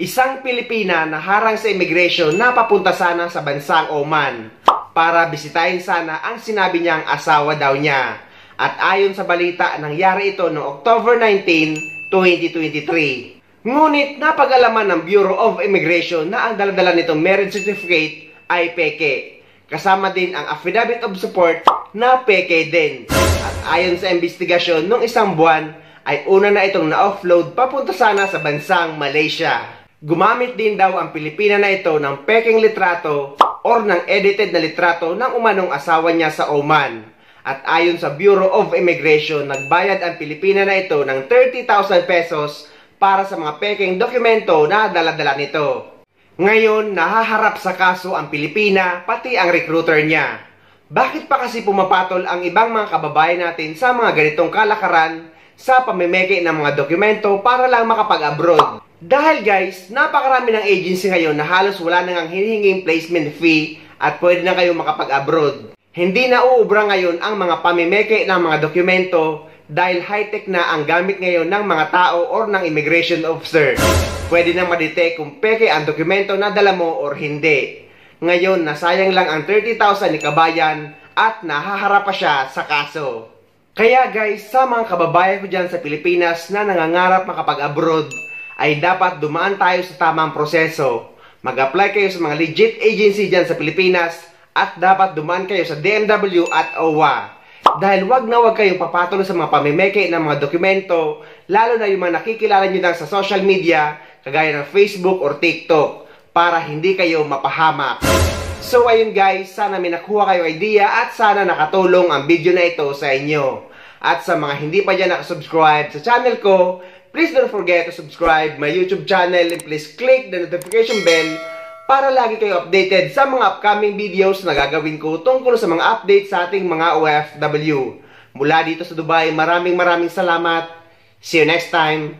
Isang Pilipina na harang sa immigration na papunta sana sa bansang Oman para bisitahin sana ang sinabi niyang asawa daw niya. At ayon sa balita, nangyari ito noong October 19, 2023. Ngunit napag-alaman ng Bureau of Immigration na ang daladala nitong marriage certificate ay peke. Kasama din ang affidavit of support na peke din. At ayon sa investigasyon, nung isang buwan ay una na itong na-offload papunta sana sa bansang Malaysia. Gumamit din daw ang Pilipina na ito ng peking litrato or ng edited na litrato ng umanong asawa niya sa Oman. At ayon sa Bureau of Immigration, nagbayad ang Pilipina na ito ng 30,000 pesos para sa mga peking dokumento na dala-dala nito. Ngayon, nahaharap sa kaso ang Pilipina pati ang recruiter niya. Bakit pa kasi pumapatol ang ibang mga kababayan natin sa mga ganitong kalakaran sa pamimeke ng mga dokumento para lang makapag-abroad? Dahil guys, napakarami ng agency ngayon na halos wala nang hinihinging placement fee at pwede na kayong makapag-abroad. Hindi na uubra ngayon ang mga pamimeke ng mga dokumento dahil high-tech na ang gamit ngayon ng mga tao or ng immigration officer. Pwede na ma-detect kung peke ang dokumento na dala mo or hindi. Ngayon, nasayang lang ang 30,000 ni kabayan at nahaharap pa siya sa kaso. Kaya guys, sa mga kababayan ko dyan sa Pilipinas na nangangarap makapag-abroad, ay dapat dumaan tayo sa tamang proseso. Mag-apply kayo sa mga legit agency dyan sa Pilipinas at dapat dumaan kayo sa DMW at OWA. Dahil wag na wag kayong papatuloy sa mga pamimeke ng mga dokumento, lalo na yung mga nakikilala nyo lang sa social media, kagaya ng Facebook or TikTok, para hindi kayo mapahamak. So ayun guys, sana may nakuha kayo idea at sana nakatulong ang video na ito sa inyo. At sa mga hindi pa dyan nakasubscribe sa channel ko, please don't forget to subscribe my YouTube channel and please click the notification bell para lagi kayo updated sa mga upcoming videos na gagawin ko tungkol sa mga updates sa ating mga OFW. Mula dito sa Dubai, maraming salamat. See you next time.